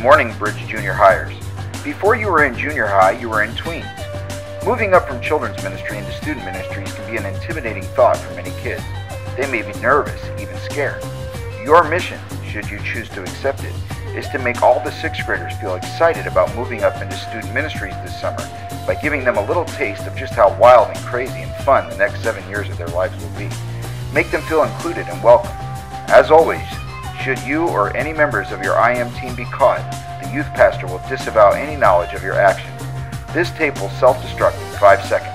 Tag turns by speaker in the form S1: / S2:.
S1: morning, Bridge Junior Hires. Before you were in junior high, you were in tweens. Moving up from children's ministry into student ministries can be an intimidating thought for many kids. They may be nervous, even scared. Your mission, should you choose to accept it, is to make all the sixth graders feel excited about moving up into student ministries this summer by giving them a little taste of just how wild and crazy and fun the next 7 years of their lives will be. Make them feel included and welcome. As always, should you or any members of your IM team be caught, the youth pastor will disavow any knowledge of your actions. This tape will self-destruct in 5 seconds.